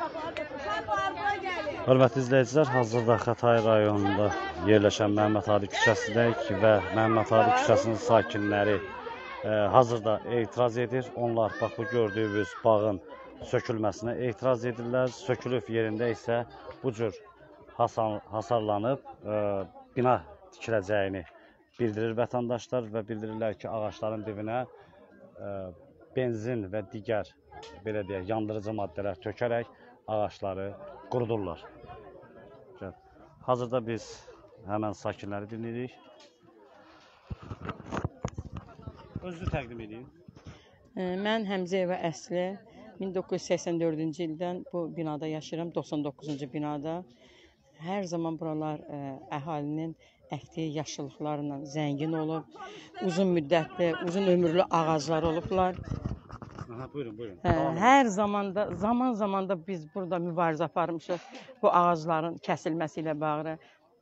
Hörmətli izləyicilər, hazırda Xətai rayonunda yerləşən Məhəmməd Ali küçəsindəyik və Məhəmməd Ali küçəsinin sakinləri hazırda etiraz edir. Onlar bax bu gördüyümüz bağın sökülməsinə etiraz edirlər. Sökülüb yerində isə bu cür hasarlanıb bina tikiləcəyini bildirir vətəndaşlar və bildirirlər ki, ağaçların dibinə benzin və digər belə deyək, yandırıcı maddələr tökərək ağaçları qurudurlar. Hazırda biz həmən sakinləri dinləyirik. Özünü təqdim edin. Mən Həmzəyeva Əsli, 1984-cü ildən bu binada yaşayıram, 99-cu binada. Hər zaman buralar əhalinin əkdiyi yaşıllıqlarla zəngin olub, uzun müddətli, uzun ömürlü ağaclar olublar. Buyurun, buyurun. Hər zaman da biz burada mübarizə aparmışıq bu ağacların kəsilməsi ilə bağlı.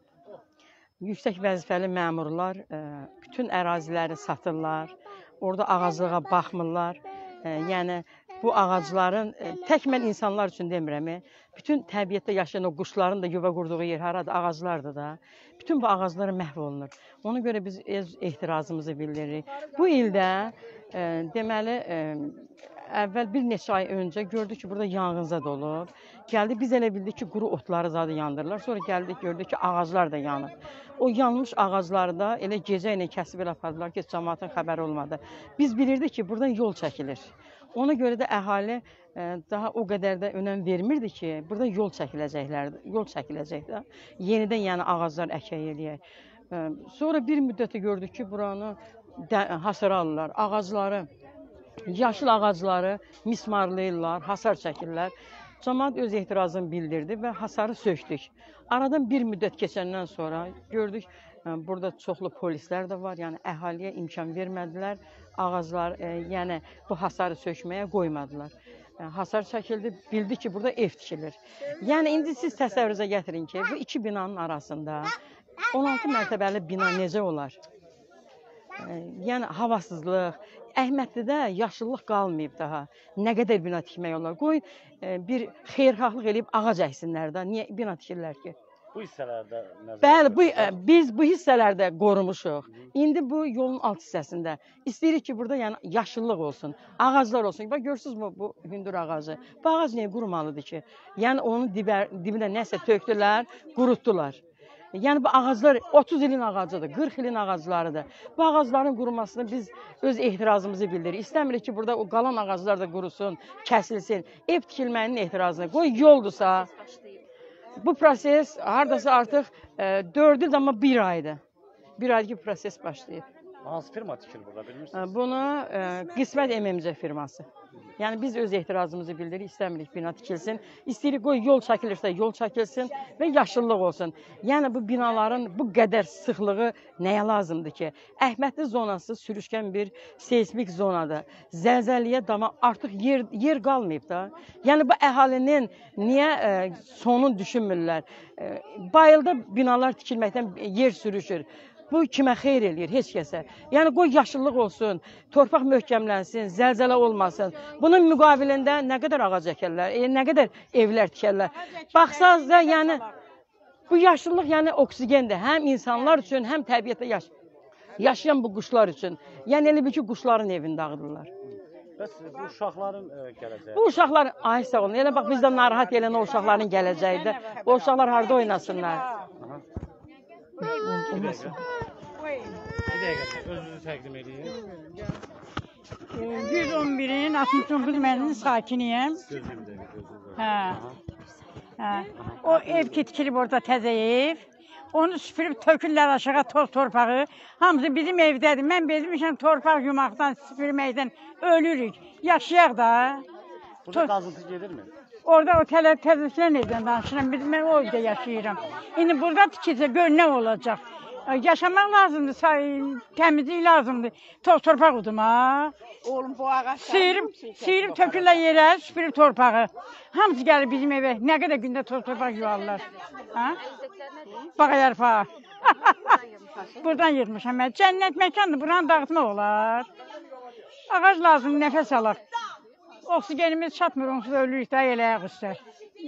Yüksək vəzifəli məmurlar bütün əraziləri satırlar, orada ağaclığa baxmırlar. Yəni bu ağacların, tək mən insanlar üçün demirəm, bütün təbiətdə yaşayan o quşların da yuva qurduğu yer haradır, ağaclardır da. Bütün bu ağaclar məhv olunur. Ona görə biz öz etirazımızı bildiririk. Bu ildə deməli, əvvəl bir neçə ay öncə gördük ki, burada yanğınzad olub. Gəldik, biz elə bildik ki, quru otları zadı yandırırlar. Sonra gəldik, gördük ki, ağaclar da yanıb. O yanmış ağacları da elə gecə ilə kəsib elə apardılar ki, cəmaatın xəbəri olmadı. Biz bilirdik ki, buradan yol çəkilir. Ona görə də əhali daha o qədər də önəm vermirdi ki, burada yol çəkiləcək də. Yenidən yəni ağaclar əkək eləyək. Sonra bir müddətə gördük ki, buranı hasara alırlar, ağacları, yaşıl ağacları mismarlayırlar, hasar çəkirlər. Cəmaat öz etirazını bildirdi və hasarı söktük. Aradan bir müddət keçəndən sonra gördük, burada çoxlu polislər də var, yəni əhaliyə imkan vermədilər, ağaclar, yəni bu hasarı sökməyə qoymadılar. Hasar çəkildi, bildi ki, burada ev tikilir. Yəni indi siz təsəvvürünüzə gətirin ki, bu iki binanın arasında 16 mərtəbəli bina necə olar? Yəni havasızlıq, Əhmədlidə yaşıllıq qalmayıb daha. Nə qədər bina tikmək olar? Qoy bir xeyirxahlıq eləyib ağac əksinlər də. Niyə bina tikirlər ki? Bu hissələrdə nəzərdə? Bəli, biz bu hissələrdə qorumuşuq. İndi bu yolun alt hissəsində. İstəyirik ki, burada yəni yaşıllıq olsun, ağaclar olsun. Bax, görürsünüzmü bu hündür ağacı? Bu ağac niyə qurumalıdır ki? Yəni onun dibinə nəsə tökdülər, qurutdular. Yəni bu ağaclar 30 ilin ağacıdır, 40 ilin ağaclarıdır. Bu ağacların qurumasını biz öz etirazımızı bildiririk. İstəmirik ki, burada o qalan ağaclar da qurusun, kəsilsin. Ev tikilməyinin etirazını. Qoy yoldursa, bu proses haradasa artıq 4 il amma 1 aydır. 1 aydır ki, proses başlayıb. Hansı firma tikir burada, bilmirsiniz? Bunu Qismət MMC firması. Yəni biz öz etirazımızı bildiririk, istəmirik bina tikilsin. İstəyirik qoy yol çəkilirsə yol çəkilsin və yaşıllıq olsun. Yəni bu binaların bu qədər sıxlığı nəyə lazımdır ki? Əhmədli zonası sürüşkən bir seismik zonadır. Zəlzəliyə dama artıq yer qalmayıb da. Yəni bu əhalinin niyə sonunu düşünmürlər? Bayılda binalar tikilməkdən yer sürüşür. Bu kimə xeyr eləyir, heç kəsə. Yəni qoy yaşıllıq olsun, torpaq möhkəmlənsin, zəlzələ olmasın. Bunun müqabilində nə qədər ağac əkərlər, nə qədər evlər tikərlər. Baxsaz da, yəni bu yaşıllıq yəni oksigendir. Həm insanlar üçün, həm təbiətdə yaşayan bu quşlar üçün. Yəni elə bil ki, quşların evini dağıdırlar. Bəs bu uşaqların gələcəyi? Bu uşaqlar, ay sağ olun, elə bax bizdən narahat eləyən o uşaqların gələcəyidir. O uşaqlar harada oynasınlar? Bir dəqiqə, özünüzü təqdim edin. 111-in 69 mənzilin sakiniyəm. O ev ki tikilib orada təzə ev. Onu süpürüb tökürlər aşağı toz torpağı. Hamısı bizim evdədir. Mən bezmişəm torpaq yumaqdan, süpürməkdən ölürük. Yaşayaq da. Burada qazıntı gedirmi? Orada o təzəçilər necdən danışıram, mən o evdə yaşayıram. İndi burada tikilsə gör nə olacaq. Yaşamaq lazımdır, təmizlik lazımdır. Toz torpaq uduma. Oğlum bu ağaçlar. Sıyırıb tökürlər yerə, süpürüb torpağı. Hamısı gəlir bizim evə. Nə qədər gündə toz torpaq yuvarlar. Bağa yarpağı. Buradan yırmışam mən. Cənnət məkandır, buranı dağıtmaq olar. Ağac lazım, nəfəs alaq. Oksigenimiz çatmır, onsuz ölürük də elə ayaq üstə.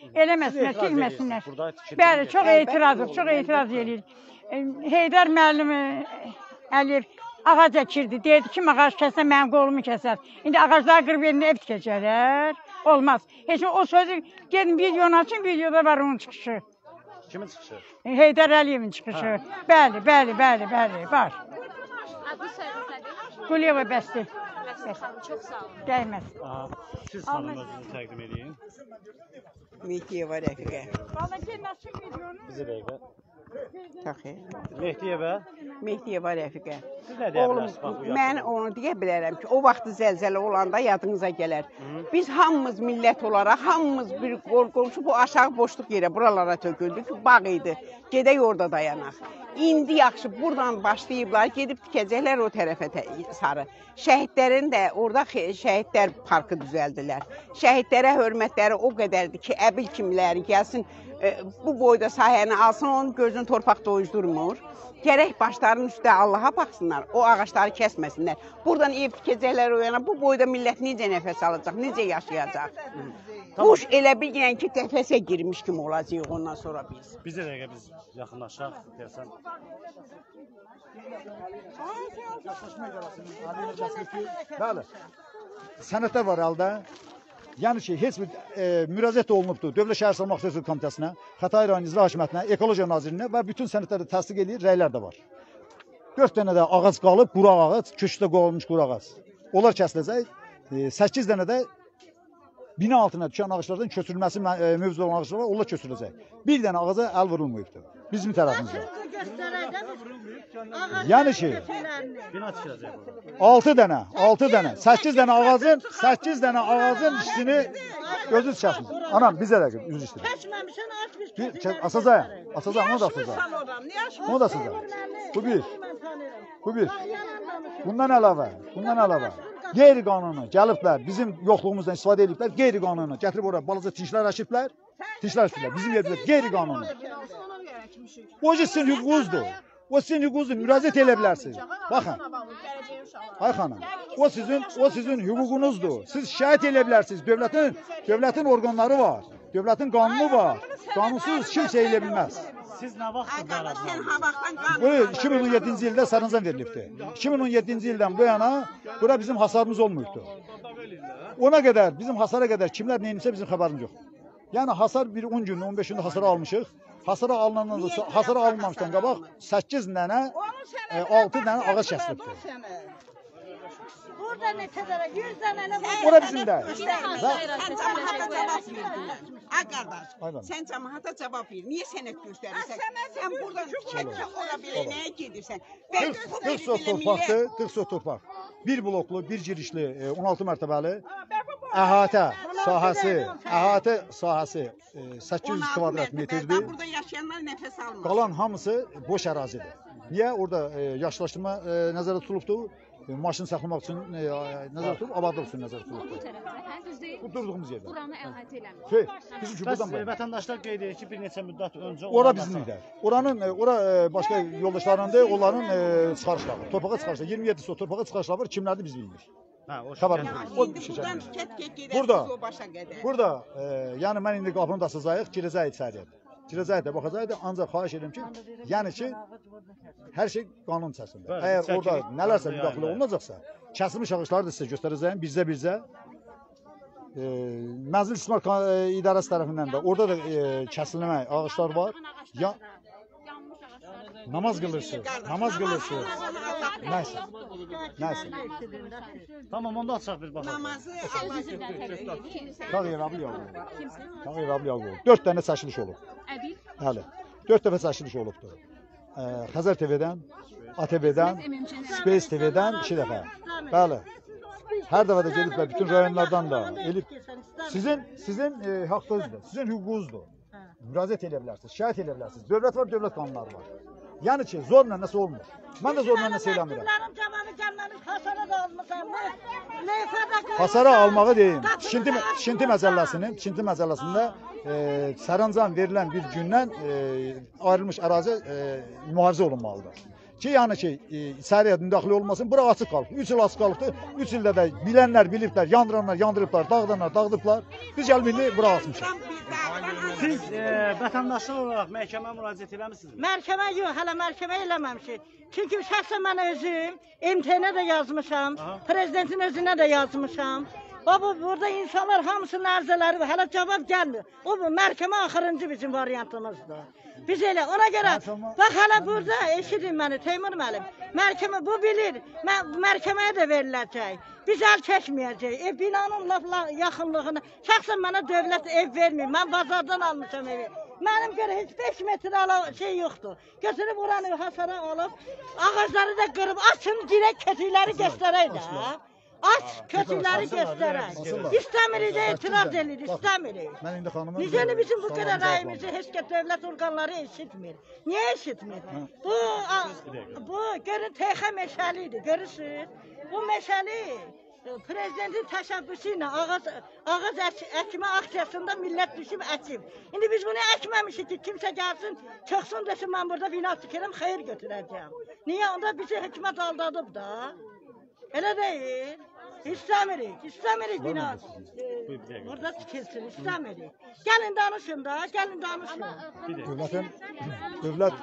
Eləməsinlər, Etiraz çəkməsinlər. edirsiniz, burada tikinti Bəli, edirsiniz. çox etirazıq, çox etiraz edir. Heydər müəllim Əliyev ağac əkirdi. Deyirdi kim ağac kəsə mənim qolumu kəsər. İndi ağacları qırıb yerində ev tikəcəklər. Olmaz. Heç o sözü gedin videonu açın, videoda var onun çıxışı. Kimin çıxışı? Heydər Əliyevin çıxışı. Bəli, bəli, bəli, bəli, var. Adı soyadınız nədir? Quliyeva bəsdir. Çox sağ olun. Dəyməz. Aha. Siz xanım özünüzü təqdim edin. Mehdiyeva Rəfiqə. Valla gel açın videonu. Bizi dəqiqə. Taxı. Mehdiyevə. Mehdiyeva Rəfiqə. Siz nə deyə Oğlum, bilərsiniz? Bax, bu mən yaxında. onu deyə bilərəm ki, o vaxt zəlzələ olanda yadınıza gələr. Biz hamımız millət olaraq, hamımız bir qorxu bu aşağı boşluq yerə buralara töküldü ki, bağ idi. Gedək orada dayanaq. İndi yaxşı, buradan başlayıblar, gedib tikəcəklər o tərəfə sarı. Şəhidlərin də orada şəhidlər parkı düzəldilər. Şəhidlərə hörmətləri o qədərdir ki, əbil kimləri gəlsin, bu boyda sahəni alsın, onun gözünü torpaq doyuzdurmur. Gərək başlarının üstə Allaha baxsınlar, o ağaçları kəsməsinlər. Buradan ev tikəcəklər o yana, bu boyda millət necə nəfəs alacaq, necə yaşayacaq? Quş elə bilgən ki, qəfəsə girmiş kimi olacaq ondan sonra biz. Bizə dəqiqə biz yaxınlaşaq deyəsən. Bəli. Sənədlər var əldə. Yəni ki, heç bir müraciət olunubdur Dövlət Şəhər Salmaq Sözü Komitəsinə, Xətai rayon İcra Hakimiyyətinə, Ekologiya Nazirinə və bütün sənədləri təsdiq edir, rəylər də var. 4 dənə də ağac qalıb, quraq ağac, köşkdə qoyulmuş quraq ağac. Onlar kəsiləcək. 8 dənə də bina altına düşən ağaclardan köçürülməsi mövzu olan ağaclar var, onlar köçürüləcək. Bir dənə ağaca əl vurulmayıbdır bizim tərəfimizdə. Yəni ki, Bina tikiləcək burada. 6 dənə, 8 dənə ağacın işini gözünüz kəsin. Anam, bizə də üzr istəyirəm. Kəsməmişsən, aç biz Asacağım, onu da asacağım. Onu da asacağım. Bu bir. Bundan əlavə, qeyri-qanuni gəliblər, bizim yoxluğumuzdan istifadə ediblər, qeyri-qanuni gətirib oraya balaca tinçlər əşiblər, bizim yerimizdə qeyri-qanuni. O sizin hüququnuzdur. O sizin hüququnuzdur, müraciət edə bilərsiniz. Baxın. Ay xanım, o sizin hüququnuzdur. Siz şikayət edə bilərsiniz. Dövlətin orqanları var. Dövlətin qanunu var. Qanunsuz kimsə edə bilməz. Siz nə vaxt Bu 2017-ci ildə sərəncam verilibdir. 2017-ci ildən bu yana bura bizim hasarımız olmuyubdur. Ona qədər, bizim hasara qədər kimlər neyinsə bizim xəbərimiz yox. Yəni hasar bir 10 gün, 15 gündə hasara almışıq. Hasara alınmamışdan qabaq 8 dənə, 6 dənə ağac kəsilibdir. Burada neçə dənə, 100 dənə nə var? Ora bizim də. Ay qardaş, sən cəmaata cavab ver. Niyə sənət göstərirsən? Sən buradan tikəcə ora belə nəyə gedirsən? 40 sot torpaq. Bir bloklu, bir girişli, 16 mərtəbəli əhatə sahəsi 800 kvadrat metrdir. Burada yaşayanlar nəfəs almır. Qalan hamısı boş ərazidir. Niyə? Orada yaşlaşdırma nəzərdə tutulubdur. Maşın saxlamaq üçün nəzərdə tutulub, abadlıq üçün nəzərdə tutulubdur. Bu durduğumuz yerdə. Buranı əhatə eləmir. Bizim ki, Bəs buradan bayaq. vətəndaşlar qeyd edir ki, bir neçə müddət öncə Ora bizimdir. Ora başqa yoldaşlarındır, onların çıxarışları. Torpağa çıxarışlar. 27 sot torpağa çıxarışlar var. Kimlərdir biz bilmirik. Hə, o Xəbər şirkət. o İndi şirkət. buradan tikət gedərsiniz Burada. o başa qədər. Burada yəni mən indi qapını da açacağıq, girəcəyik içəriyə. Girəcəyik də baxacağıq, ancaq xahiş edirəm ki, yəni ki hər şey qanun içərisində. Bəli, Əgər çəkilir, orada nələrsə qanunda müdaxilə yayınlayır. olunacaqsa, kəsilmiş ağacları da sizə göstərəcəyəm birzə. Mənzil İstismar İdarəsi tərəfindən də orada da kəsilmə ağaclar var. Namaz qılırsınız. Nəsə. Tamam, onda açaq bir baxaq. Namazı Tağ İrabli yolu. 4 dənə çəkiliş olub. Əbil, Bəli. 4 dəfə çəkiliş olubdur. Xəzər TV-dən, ATV-dən, Space TV-dən 2 dəfə. Bəli. Hər dəfə də gediblər bütün rayonlardan da. Sizin haqqınızdır, sizin hüququnuzdur. Müraciət edə bilərsiniz, şikayət edə bilərsiniz. Dövlət var, dövlət qanunları var. Yəni ki, zorla nəsə olmur. Mən də zorla nəsə eləmirəm. Bunların cavanı gəlməmiş, hasara da almışam. Neysə də Hasara almağı deyim. Tikinti məcəlləsində sərəncam verilən bir gündən ayrılmış ərazi mühafizə olunmalıdır. Ki, yəni ki, içəriyə müdaxilə olmasın, bura açıq qalıb. 3 il açıq qalıbdır. 3 ildə də bilənlər biliblər, yandıranlar yandırıblar, dağıdanlar dağıdıblar. Biz gəlib indi bura açmışıq. Siz vətəndaşlar olaraq məhkəməyə müraciət eləmisiniz? Məhkəmə yox, hələ məhkəmə eləməmişik. Çünki şəxsən mən özüm MTN-ə də yazmışam, prezidentin özünə də yazmışam. Baba, burada insanlar hamısının ərzələri var, hələ cavab gəlmir. O bu məhkəmə axırıncı bizim variantımızdır. Biz elə ona görə, bax hələ burada eşidin məni Teymur müəllim. Məhkəmə bu bilir, məhkəməyə də veriləcək. Biz əl çəkməyəcəyik. Binanın yaxınlığına, şəxsən mənə dövlət ev vermir. Mən bazardan almışam evi. Mənim görə heç 5 metr şey yoxdur. Götürüb oranı hasara alıb, ağacları da qırıb, açın dirək kötükləri göstərək də. Aç kötükləri göstərək. İstəmirik də etiraz edir, istəmirik. Necə bizim bu qədər rəyimizi heç ki dövlət orqanları eşitmir. Niyə eşitmir? Bu görün TX meşəlidir, görürsünüz? Bu meşəli prezidentin təşəbbüsü ilə ağac əkmə aksiyasında millət düşüb əkib. İndi biz bunu əkməmişik ki, kimsə gəlsin, çıxsın desin, mən burada bina tikirəm, xeyir götürəcəm. Niyə? Onda bizi hökumət aldadıb da. Elə deyil. İstəmirik bina. Burada tikilsin, istəmirik. Gəlin danışın da, gəlin danışın. Dövlət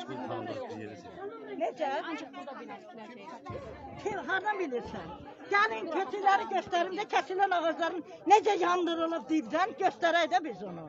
Necə? Ancaq burada bina tikiləcək. Hardan bilirsən? Gəlin kötükləri göstərim də kəsilən ağacların necə yandırılıb dibdən göstərək də biz onu.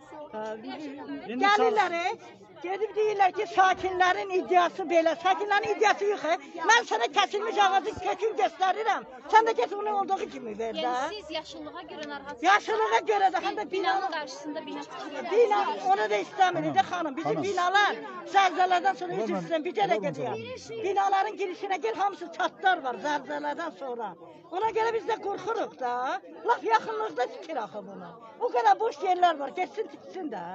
Gəlirlər, gedib deyirlər ki, sakinlərin iddiası belə. Sakinlərin iddiası yox. Mən sənə kəsilmiş ağacın kökünü göstərirəm. Sən də get onu olduğu kimi ver də. Yəni siz yaşıllığa görə narahatsınız? Yaşıllığa görə də həm də binanın qarşısında bina tikiləcək. Bina, onu da istəmirik də xanım. Bizim binalar zəlzələdən sonra üzr istəyirəm, bir kərə gedəyəm. Binaların girişinə gel, hamısı çatlar var zəlzələdən sonra. Ona görə biz də qorxuruq da. Laf yaxınlıqda tikir axı bunu. O qədər boş yerlər var, geçsin tiksin də.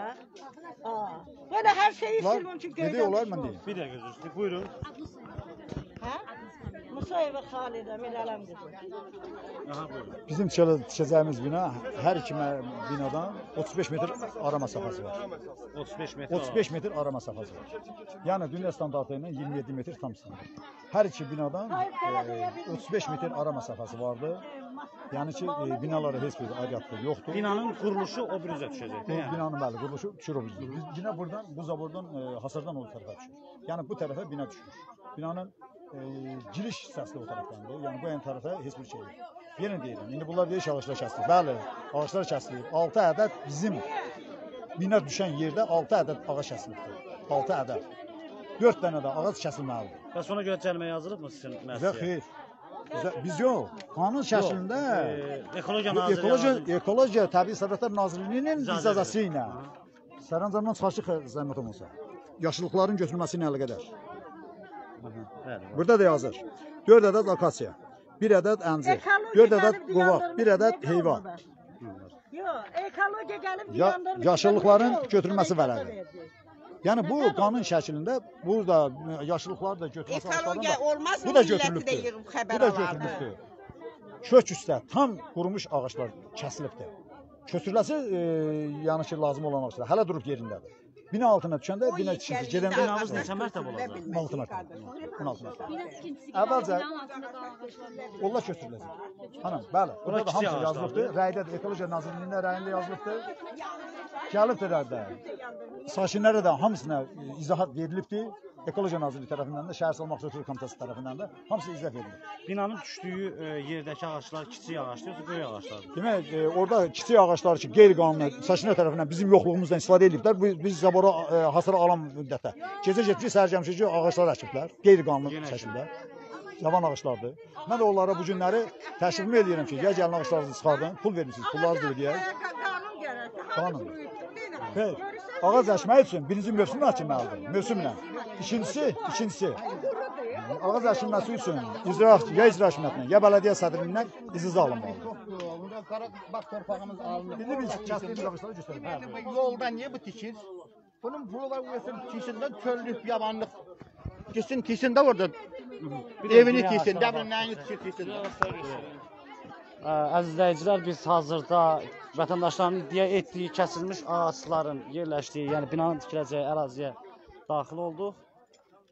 Böyle her şeyi silmon çünkü ne diyorlar mı değil? Bir dakika gözü. Buyurun. Ha? Musayeva Halide Milalem kızı. Aha buyurun. Bizim çözeceğimiz bina her iki binadan 35 metre ara mesafesi var. 35 metre. 35 metre ara mesafesi var. Yani dünya standartıyla 27 metre tam standart. Her iki binadan 35 metre ara mesafesi vardı. Yani ki binalara heç bir aidiyyatlığı yoxdur. Binanın quruluşu o bürüzə düşəcək. Bu binanın bəli quruluşu düşür o bürüzə. Biz yine buradan bu zabordan hasardan o tarafa düşür. Yani bu tarafa bina düşür. Binanın giriş hissəsi o tarafdandır. Yani bu yan tarafa heç bir şey yox. Yenə deyirəm. İndi bunlar deyir ağaçlar kəsilir. Bəli, ağaçlar kəsilir. 6 ədəd bizim bina düşən yerdə 6 ədəd ağac kəsilibdir. 6 ədəd. 4 dənə də ağac kəsilməlidir. Və sonra görə cərimə yazılıbmı sizin müəssisəyə? Xeyr. Biz yox, qanun şəklində Ekologiya Təbii Sərvətlər Nazirliyinin icazəsi ilə sərəncamdan çıxarşı zəhmət olmasa yaşıllıqların götürülməsi ilə əlaqədar. Burada da yazır. 4 ədəd akasiya, 1 ədəd əncir, 4 ədəd qovaq, 1 ədəd heyvan. Yox, ekologiya gəlib yaşıllıqların götürülməsi vərəqi. Yani bu qanun şəklində burada yaşıllıqlar da götürülməsi ekologiya olmaz bu da götürülübdür. Bu da götürülübdür. Kök üstə tam qurumuş ağaçlar kəsilibdir. Kötürüləsi yəni ki lazım olan ağaçlar hələ durub yerindədir. Bina altına düşəndə bina tikintisi gedən binamız neçə mərtəbə olacaq? 6 mərtəbə. 16 mərtəbə. Bina tikintisi Əvvəlcə binanın altında qalan ağaclar. onlar kötürüləcək. Hanım, bəli. Burada da hamısı yazılıbdır. Rəydə də Ekologiya Nazirliyində rəyində yazılıbdır. Gəlibdir rəydə. Sakinlərə də hamısına izahat verilibdir. Ekologiya Nazirliyi tərəfindən də, Şəhər Salmaq Xüsusi Komitəsi tərəfindən də hamısı izah verilir. Binanın düşdüyü yerdəki ağaçlar kiçik ağaçdır, yoxsa böyük ağaçlardır? Demək, orada kiçik ağaçlar ki, qeyri-qanuni sakinlər tərəfindən bizim yoxluğumuzdan istifadə ediblər. Biz zabora hasara alan müddətdə gecə getmiş, səhər gəlmişik ki, ağaçlar əkiblər, qeyri-qanuni şəkildə. Yavan ağaçlardır. Mən də onlara bu günləri təşrif edirəm ki, ya gəlin ağaçlarınızı çıxardın, pul vermişsiniz, pullarınızı ödəyək. Qanun. Xeyr, ağac əkmək üçün birinci mövsümlə əkilməlidir, mövsümlə. İkincisi, ağac əkilməsi üçün icra hakimiyyətindən, ya bələdiyyə sədrindən icazə alınmalıdır. Bax torpağımız alınır. İndi biz kəsdiyimiz ağaçları göstərelim. Yolda niye bu tikir? Bunun pulu var, tikisinden çöllük, yabanlık. Gitsin tiksin de orada. Evini tiksin, dəbirləyini tiksin. Əzizləyicilər, biz hazırda vətəndaşların iddia etdiyi kəsilmiş ağaçların yerləşdiyi, yəni binanın tikiləcəyi əraziyə daxil olduq.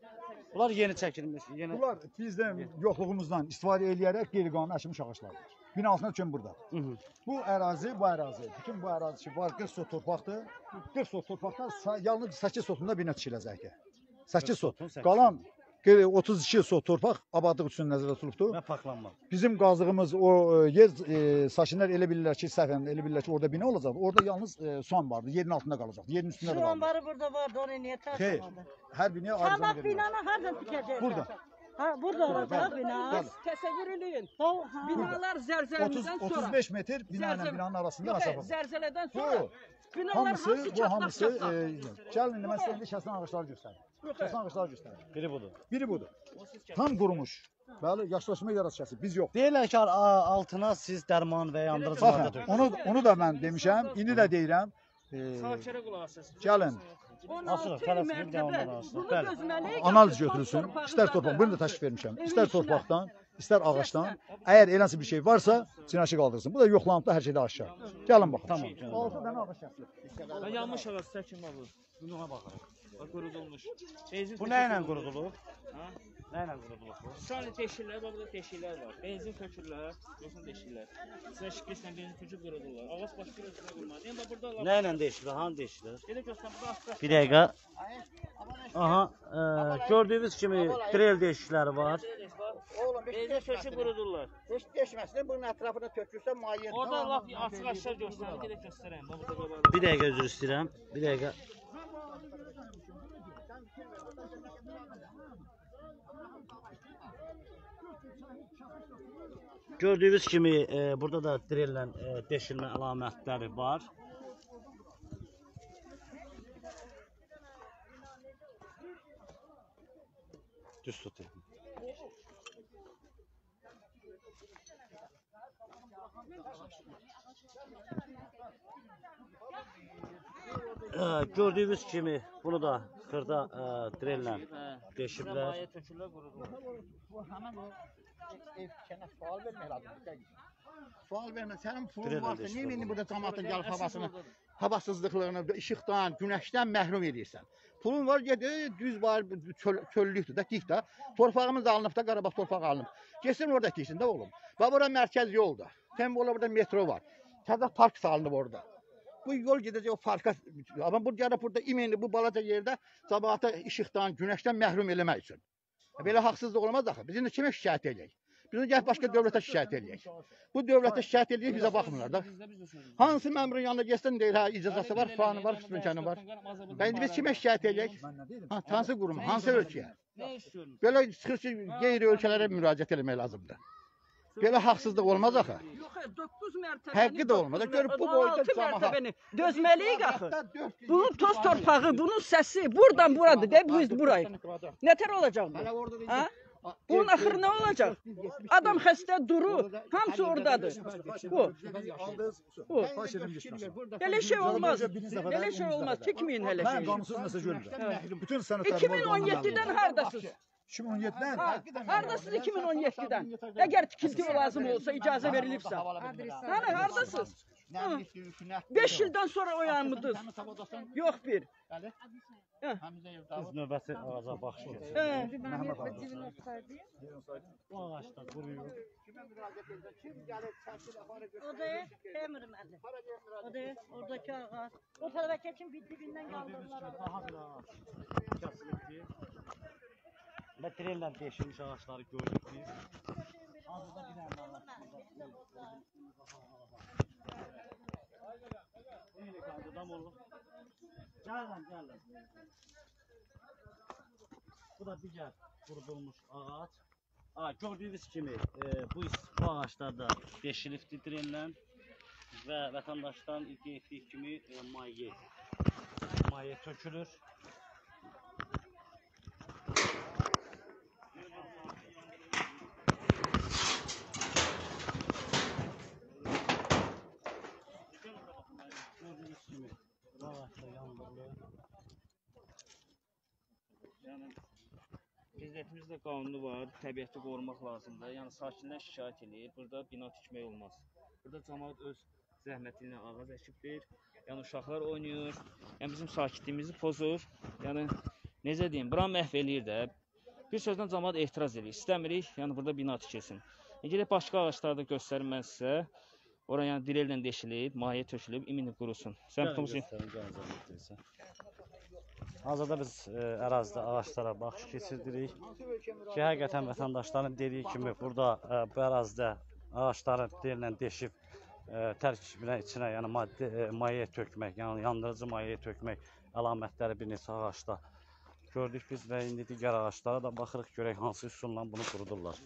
Bunlar yeni çəkilmiş. Bunlar bizdən yoxluğumuzdan istifadə edərək qeyri-qanuni əkilmiş ağaçlardır. Bina altında düşən burada. Bu ərazi, bütün bu ərazi ki, var 40 sot torpaqdır. 40 sot torpaqdan yalnız 8 sotunda bina tikiləcək ki. 8 sot. Qalan 32 sot torpaq abadlıq üçün nəzərdə tutulubdur. Və parklanma. Bizim qazdığımız o yer sakinlər elə bilirlər ki, səhvən elə bilirlər ki, orada bina olacaq. Orada yalnız son vardı. Yerin altında qalacaq. Yerin üstündə Şu qalacaq. anbarı burada vardı, onu niye Xeyr. taşımadı? Hər binaya ayrıca Sabah verirlər. binanı hardan tikeceğiz? Burada. Ha, burada olacak bina. Bəli. Təsəvvür eləyin. Ha. Binalar zəlzələdən 35 metr bina ilə binanın arasında aşağı. Zəlzələdən Bu sonra binalar hamısı gəlin mən sizə indi kəsən ağacları göstərim. Kəsən ağacları göstərim. Biri budur. Tam qurumuş. Bəli, yaşlaşma yaradıcısı biz yox. Deyirlər ki, altına siz dərman və yandırıcı maddə Baxın, tökürsünüz. onu da mən demişəm, indi də deyirəm. Gəlin, Asılıq, tələsməyib devamlı olsun. Bəli. analiz götürülsün. İstər torpaq, bunu da təşrif vermişəm. İstər torpaqdan, istər ağacdan. Əgər eləsi bir şey varsa, cinayəti qaldırsın. Bu da yoxlanıbda hər şeydə aşağı. Gəlin baxın. Tamam. 6 dənə ağac kəsilir. Ben yanlış ağaç çəkim abi. Buna baxarıq. Bax qurudulmuş. Bu nə ilə qurudulub? Ha? Nə ilə qurudulub bu? Sadəcə deşirlər, bax burada deşirlər var. Benzin tökürlər, yoxsa deşirlər. Sizə şikəslə benzin töküb qurudurlar. Ağac başqa özünə qurmadı. Yəni bax burada Nə ilə dəyişilir? Hanı dəyişilir? Gedə göstər, burada asfalt. Bir dəqiqə. Aha, gördüyünüz kimi drel deşikləri var. Oğlum, Benzin töküb qurudurlar. heç deşməsin, bunun ətrafına tökürsə maye. Orada laf açıq aşağı göstərir, gedə göstərəyim. Bax burada qabaqda. Bir dəqiqə üzr istəyirəm. Bir dəqiqə. Gördüyünüz kimi burada da drellə deşilmə əlamətləri var. Düz tutayım. Gördüyünüz kimi bunu da xırda drellə deşiblər. Maye tökürlər, qurudurlar. Bu həmin o ev tikənə sual vermək lazımdır. Sual vermə, sənin pulun Dirələ varsa, deşir niyə indi olur. burada cəmaatın gəlib havasını, havasızlıqlarını, işıqdan, günəşdən məhrum edirsən? Pulun var, gedir, düz var, çöllükdür də, dik də. Torpağımız da alınıb da, Qarabağ torpağı alınıb. Geçsin orada tiksin də oğlum. Bax, bura mərkəz yolda. Tembola burada metro var. Təzə park salınıb orada. Bu yol gedəcək o parka. Amma bu gəlib burada imenli bu balaca yerdə cəmaata işıqdan, günəşdən məhrum eləmək üçün. Belə haqsızlıq olmaz axı. Biz indi kimə şikayət edək? Biz indi gəlib başqa dövlətə şikayət edək. Bu dövlətə şikayət edək, bizə baxmırlar da. Hansı məmurun yanına getsən deyir, hə, icazəsi var, planı var, fıstınkanı var. Və indi biz kimə şikayət edək? Ha, hansı qurum, hansı ölkəyə? Nə istiyorsunuz? Belə çıxır ki, qeyri ölkələrə müraciət etmək lazımdır. Belə haqsızlıq olmaz axı. Yox, 9 mərtəbəli. Həqqi də olmaz. Görüb bu boyda 16 camaat. mərtəbəni dözməliyik axı. Bunun toz torpağı, bunun səsi buradan buradır da biz burayı. Nətər olacaq bu? Hələ orada da Ha? Bunun axırı nə olacaq? Adam xəstə durur, hamısı oradadır. Bu. Bu. Belə şey olmaz. Belə şey olmaz. Tikməyin hələ Mən şey. qanunsuz mesaj görmürəm. Bütün sənədlərim 2017-dən hardasınız? 2017-dən Hardasınız 2017-dən? Əgər tikinti lazım olsa, icazə verilibsə. Hani hardasınız? 5 ildən sonra oyanmıdınız. Yox bir. Biz növbəti ağaca baxış keçirik. Bu ağaçda quruyur. O da Temur müəllim. O da oradakı ağac. O tarafa keçin dibindən qaldırırlar. Daha bir ağac kəsilibdir. Və drellə deşilmiş ağaçları gördük biz. Hazırda bir dənə ağac. Gəlin. Bu da digər qurudulmuş ağac. Gördüyünüz kimi bu ağaçlar da deşilibdir drellə və vətəndaşdan iddia etdiyi kimi maye tökülür. Gördüyünüz kimi bu ağaçlar yandırılır. Yəni prezidentimizdə qanunu var, təbiəti qorumaq lazımdır. Yəni sakinlər şikayət edir, burada bina tikmək olmaz. Burada cəmaət öz zəhməti ilə ağac əkibdir. Yəni uşaqlar oynayır. Yəni bizim sakitliyimizi pozur. Yəni necə deyim, bura məhv eləyir də. Bir sözlə cəmaət etiraz edir. İstəmirik, yəni burada bina tikilsin. Gələk başqa ağacları da göstərim mən sizə. Ora yəni direllə deşilib, maye tökülüb, imini qurusun. Sən tutmuş. Hazırda biz ərazidə ağaçlara baxış keçirdirik ki, həqiqətən vətəndaşların dediyi kimi burada bu ərazidə ağaçların direllə deşib tərkibinə içinə, yəni maye tökmək, yəni yandırıcı maye tökmək əlamətləri bir neçə ağacda gördük biz və indi digər ağaçlara da baxırıq, görək hansı üsulla bunu qurudurlar.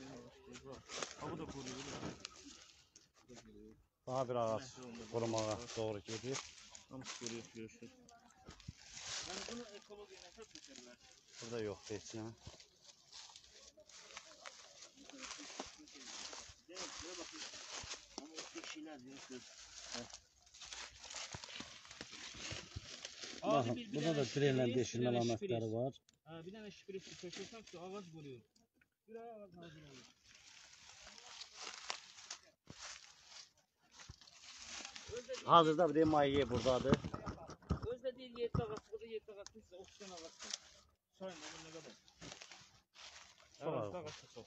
Daha bir ağac qurumağa doğru gedir. Hamısı quruyub görüşürüz. Yəni bunu ekologiya nəsə tökərlər? Burada yoxdur heç nə. Baxın, burada da direllə deşilmə əlamətləri var. Bir dənə şpris tökürsən ki, ağac quruyur. Bir ağac hazır olur. Hazırda bir de maye buradadır. Özdə deyil 7 ağac, burada 7 ağac, bizdə 30 dənə ağac var. Sayın, onun nə qədər? Ağac çox.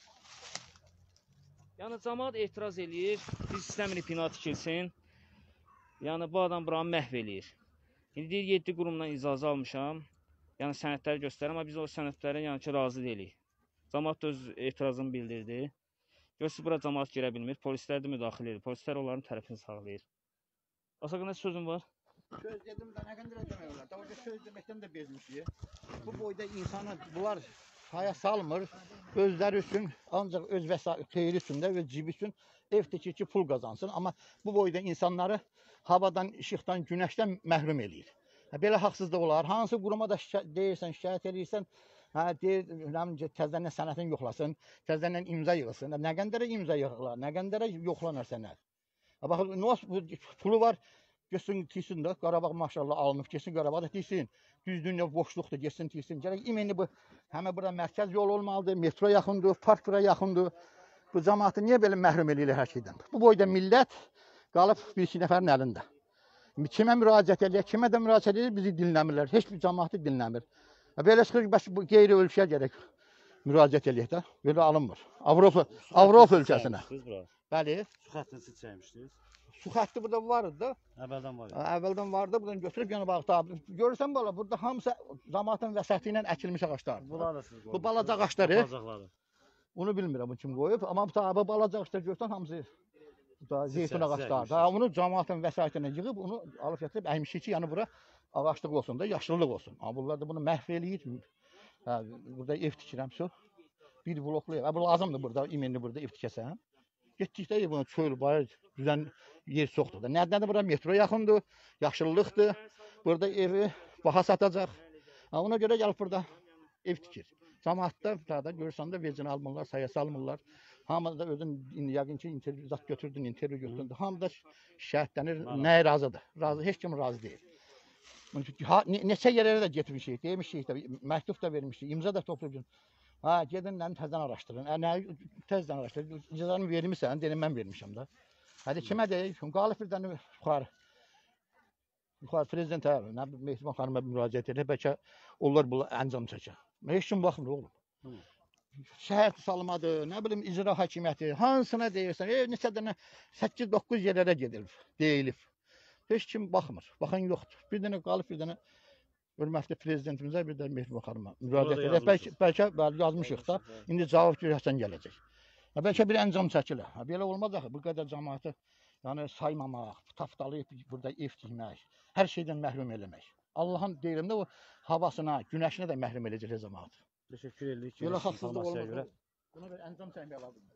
Yəni cəmaət etiraz eləyir, biz istəmirik bina tikilsin. Yəni bu adam buranı məhv eləyir. İndi deyir 7 qurumdan icazə almışam. Yəni sənədləri göstərir, amma biz o sənədlərə yəni ki razı deyilik. Cəmaət öz etirazını bildirdi. Görürsünüz bura cəmaət girə bilmir, polislər də müdaxilə edir. Polislər onların tərəfini sağlayır. Asaqın nə sözün var? Söz dedim də nə qədər demək olar. Daha söz deməkdən də bezmişik. Bu boyda insana bunlar haya salmır. Özləri üçün, ancaq öz xeyri üçün də, öz cibi üçün ev tikir ki, pul qazansın. Amma bu boyda insanları havadan, işıqdan, günəşdən məhrum eləyir. Belə haqsızlıq olar. Hansı quruma da deyirsən, şikayət edirsən, deyir, təzədən sənətini yoxlasın, təzədən imza yığılsın. Nə qədərə imza yığırlar, nə qədərə yoxlanar sənət. Baxın, pulu var, geçsin tiksin də, Qarabağ maşallah alınıb, geçsin Qarabağ da tiksin. Düzdür, boşluqdur, geçsin tiksin. Gələk imeni bu, həmə bura mərkəz yol olmalıdır, metro yaxındır, park bura yaxındır. Bu cəmaatı niyə belə məhrum eləyirlər hər şeydən? Bu boyda millət qalıb bir-iki nəfərin əlində. Kimə müraciət edir, kimə də müraciət edir, bizi dinləmirlər. Heç bir cəmaatı dinləmir. Belə çıxır ki, bu qeyri ölkəyə gərək müraciət eləyək də, belə alınmır. Avropa ölkəsinə. Bəli. Su xəttini siz çəkmişdiniz. Su xətti burada vardı da. Əvvəldən var idi. Əvvəldən vardı, buradan götürüb yana baxdı. Görürsən bala, burada hamısı cəmaatın vəsəti ilə əkilmiş ağaclardır. Bunlar da siz qoymusunuz. Bu balaca ağacları. Balacaları. Bunu bilmirəm bu kim qoyub, amma bu balaca ağaclar görsən hamısı zeytun ağaclardır. Onu cəmaatın vəsaiti ilə yığıb, onu alıb gətirib əymişik ki, yəni bura ağaclıq olsun da, yaşıllıq olsun. Amma bunlar da bunu məhv eləyir. Burada ev tikirəm, bir bloklu ev. Bu lazımdır burada, imenli burada ev tikəsən. Getdikdə bunu çöl, bayır, düzən yer çoxdur da. Nədən də bura metro yaxındır, yaşıllıqdır. Burada evi baha satacaq. Ona görə gəlib burada ev tikir. Cəmaatda görürsən də vecini almırlar, saya salmırlar. Hamı da özün yəqin ki, intervyu götürdün. Hamı da şəhidlənir, nəyə razıdır? Heç kim razı deyil. Neçə yerlərə də getmişik, demişik də, məktub da vermişik, imza da toplayıb. Gedin, təzdən araşdırın. Təzdən araşdırın. İcazəni vermişsən, dedim, mən vermişəm də. Hədi kimə deyək? Qalib bir dənə yuxarı prezidentə, Mehriban xanıma müraciət edir. Bəlkə onlar bunu əncam çəkər. Heç kim baxmır oğlum. Şəhər salmadır, nə bilim, icra hakimiyyəti, hansına deyirsən, neçə dənə 8-9 yerlərə gedilib, deyilib. Heç kim baxmır, baxan yoxdur. Bir dənə qalib, bir dənə hörmətli prezidentimizə, bir də Mehriban xanıma müraciət edir. Bəlkə yazmışıq da, indi cavab görəsən gələcək. Bəlkə bir əncam çəkilir. Belə olmaz axı, bu qədər cəmaatı saymamaq, tapdalayıb burada ev tikmək, hər şeydən məhrum eləmək. Allahın deyirəm də o havasına, günəşinə də məhrum eləyəcək cəmaatı. Teşekkür edirik. Yola haqsızlıq olmaz. Buna bir əncam çəkmək lazımdır.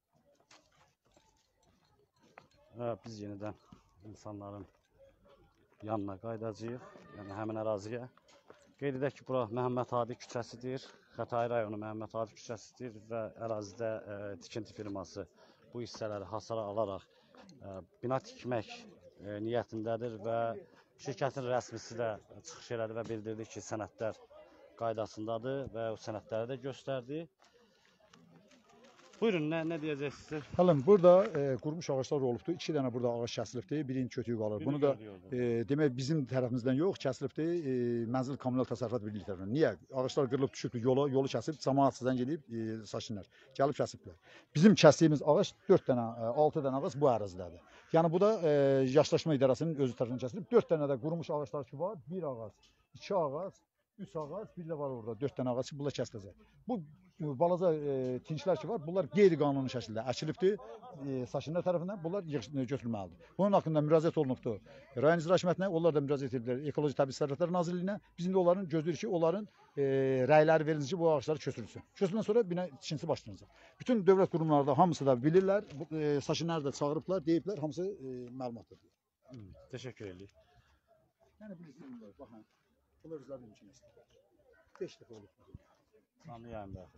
Biz yenidən insanların yanına qayıdacağıq, yəni həmin əraziyə. Qeyd edək ki, bura Məhəmməd Hadi küçəsidir, Xətai rayonu Məhəmməd Hadi küçəsidir və ərazidə tikinti firması bu hissələri hasara alaraq bina tikmək niyyətindədir və şirkətin rəsmisi də çıxış elədi və bildirdi ki, sənədlər qaydasındadır və o sənədləri də göstərdi. Buyurun, nə deyəcəksiniz? Halım, burada qurumuş ağaçlar olubdur. 2 dənə burada ağac kəsilibdir. Birinin kötüyü qalır. Bunu da demək bizim tərəfimizdən yox, kəsilibdir. Mənzil Kommunal Təsərrüfat Birliyi tərəfindən. Niyə? Ağaçlar qırılıb düşübdür, yolu kəsib, cəmaət zəng eləyib sakinlər. Gəlib kəsiblər. Bizim kəsdiyimiz ağac 4 dənə, 6 dənə ağac bu ərazidədir. Yəni bu da Yaşlaşma İdarəsinin özü tərəfindən kəsilib. 4 dənə də qurumuş ağaclar ki var. 1 ağac, 2 ağac, 3 ağac, bir də var orada 4 dənə ağac ki, bunlar kəsiləcək. Bu balaca tinklər ki var, bunlar qeyri-qanuni şəkildə əkilibdir sakinlər tərəfindən. Bunlar götürülməlidir. Bunun haqqında müraciət olunubdur rayon icra hakimiyyətinə, onlar da müraciət ediblər Ekoloji Təbii Sərvətlər Nazirliyinə. Biz indi onların gözləyirik ki, onların rəyləri verilir ki, bu ağacları köçürülsün. Köçürüləndən sonra bina tikintisi başlanacaq. Bütün dövlət qurumları da hamısı da bilirlər, sakinləri də çağırıblar, deyiblər, hamısı məlumatdır. Təşəkkür edirik. Yəni bilirsiniz, baxın, bunlar özləri mümkün istəyirlər. 5 dəfə olub. Anlayayım da.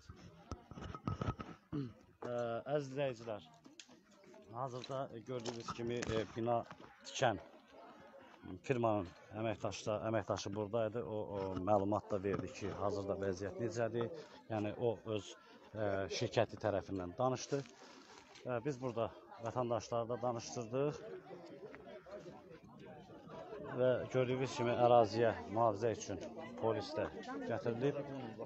Əziz izləyicilər, hazırda gördüyünüz kimi bina tikən firmanın əməkdaşı buradaydı. O məlumat da verdi ki, hazırda vəziyyət necədir. Yəni o öz şirkəti tərəfindən danışdı. Biz burada vətəndaşları da danışdırdıq. Və gördüyünüz kimi əraziyə mühafizə üçün polis də gətirilib.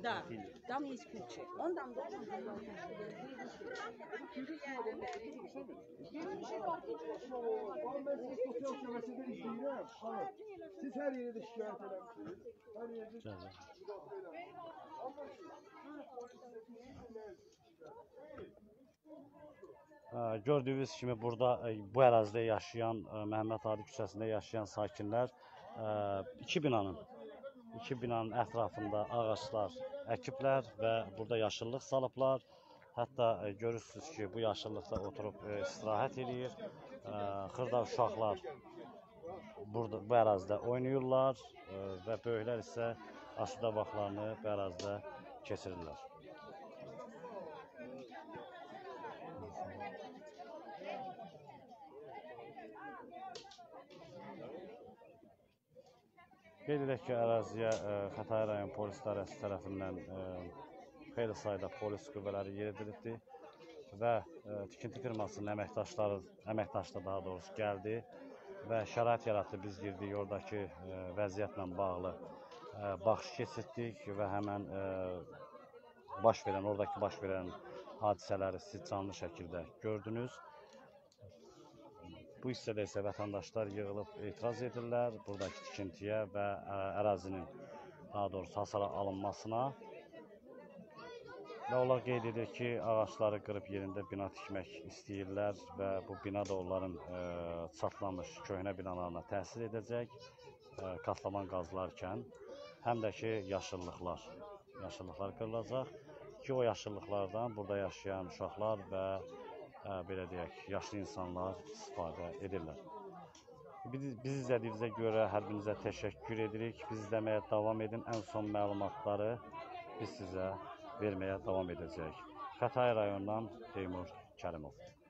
Siz hər yerdə şikayət eləmişsiniz. Gördüyünüz kimi burada bu ərazidə yaşayan, Məhəmməd Adi küçəsində yaşayan sakinlər iki binanın ətrafında ağaclar əkiblər və burada yaşıllıq salıblar. Hətta görürsünüz ki, bu yaşıllıqda oturub istirahət edir. Xırda uşaqlar burada bu ərazidə oynayırlar və böyüklər isə asudə vaxtlarını bu ərazidə keçirirlər. Qeyd edək ki, əraziyə Xətai rayon polis idarəsi tərəfindən xeyli sayda polis qüvvələri yeridilibdir və tikinti firmasının əməkdaşları daha doğrusu gəldi və şərait yaratdı. Biz girdik, oradakı vəziyyətlə bağlı baxış keçirdik və həmən oradakı baş verən hadisələri siz canlı şəkildə gördünüz. Bu hissədə isə vətəndaşlar yığılıb etiraz edirlər buradakı tikintiyə və ərazinin daha doğrusu hasara alınmasına. Və onlar qeyd edir ki, ağaçları qırıb yerində bina tikmək istəyirlər və bu bina da onların çatlamış köhnə binalarına təsir edəcək katlaman qazlarkən. Həm də ki, yaşıllıqlar qırılacaq ki, o yaşıllıqlardan burada yaşayan uşaqlar və belə deyək, yaşlı insanlar istifadə edirlər. Bizi izlədiyinizə görə hər birinizə təşəkkür edirik. Biz izləməyə davam edin. Ən son məlumatları biz sizə verməyə davam edəcəyik. Xətai rayonundan Teymur Kərimov.